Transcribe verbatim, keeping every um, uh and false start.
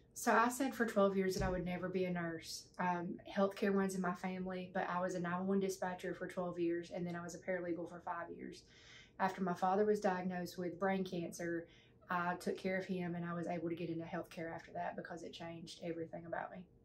So I said for twelve years that I would never be a nurse. Um, healthcare runs in my family, but I was a nine one one dispatcher for twelve years, and then I was a paralegal for five years. After my father was diagnosed with brain cancer, I took care of him, and I was able to get into healthcare after that because it changed everything about me.